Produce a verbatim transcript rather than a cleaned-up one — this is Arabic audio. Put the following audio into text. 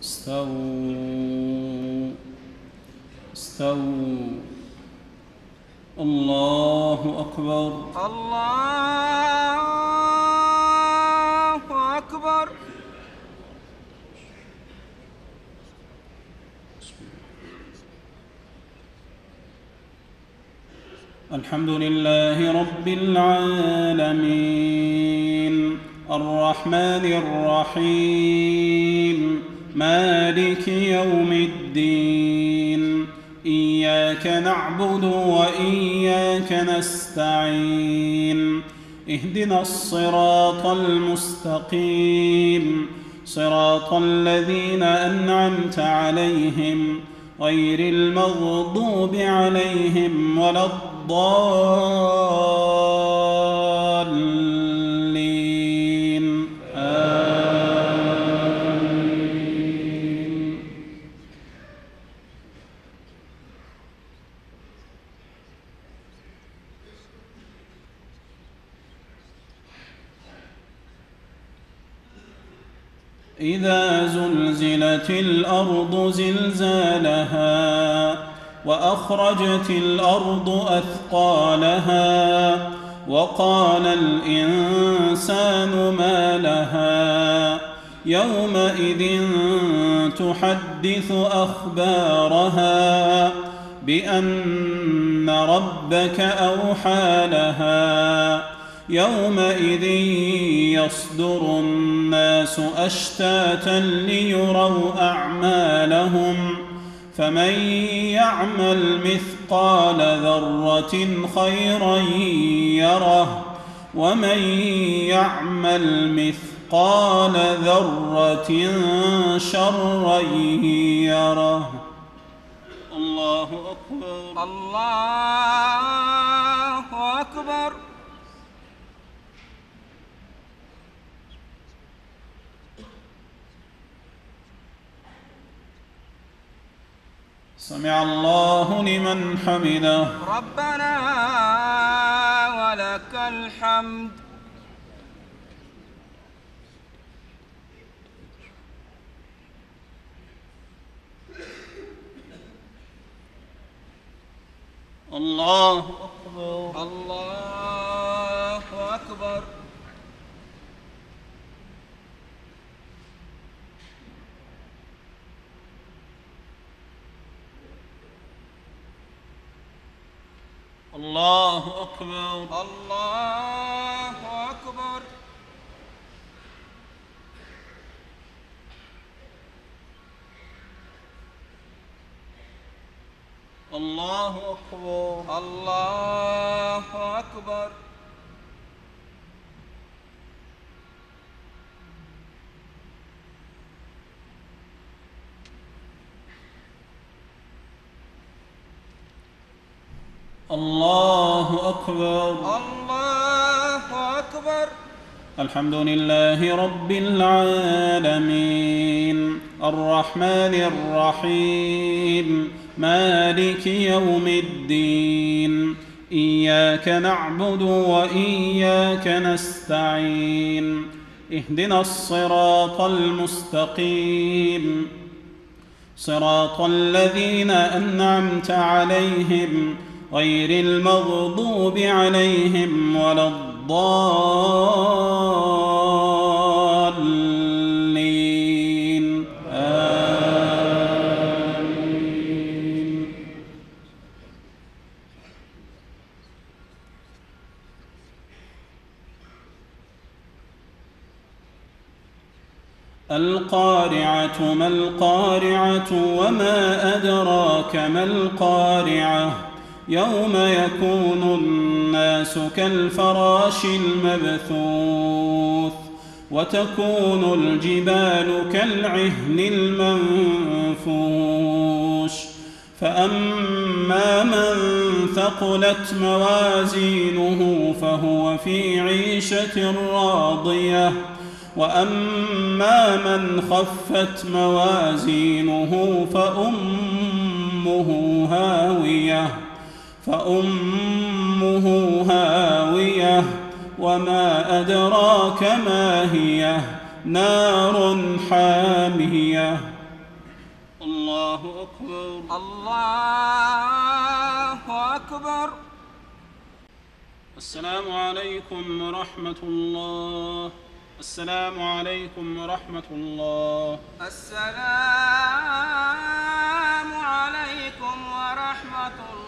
استووا استووا. الله أكبر. الله أكبر. الحمد لله رب العالمين الرحمن الرحيم مالك يوم الدين إياك نعبد وإياك نستعين اهدنا الصراط المستقيم صراط الذين أنعمت عليهم غير المغضوب عليهم ولا الضالين آمين. إذا زلزلت الأرض زلزالها وأخرجت الأرض أثقالها وقال الإنسان ما لها يومئذ تحدث أخبارها بأن ربك أوحى لها يومئذ يصدر الناس أشتاتا ليروا أعمالهم فمن يعمل مثقال ذرة خيرا يره ومن يعمل مثقال ذرة شرا يره. الله أكبر. الله أكبر. سمع الله لمن حمده. ربنا ولك الحمد. الله أكبر. الله أكبر. الله أكبر. الله أكبر. الله أكبر. الله أكبر. الله أكبر. الله أكبر. الحمد لله رب العالمين الرحمن الرحيم مالك يوم الدين إياك نعبد وإياك نستعين اهدنا الصراط المستقيم صراط الذين أنعمت عليهم غير المغضوب عليهم ولا الضالين آمين. القارعة ما القارعة وما أدراك ما القارعة يوم يكون الناس كالفراش المبثوث وتكون الجبال كالعهن المنفوش فأما من ثقلت موازينه فهو في عيشة راضية وأما من خفت موازينه فأمه هاوية فأمه هاوية وما أدراك ما هي نار حامية الله أكبر. الله أكبر. السلام عليكم ورحمة الله. السلام عليكم ورحمة الله. السلام عليكم ورحمة الله.